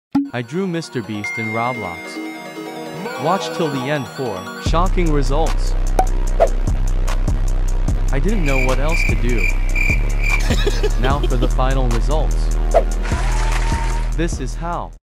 I drew Mrbeast in Roblox. Watch till the end for shocking results. I didn't know what else to do. Now for the final results. This is how.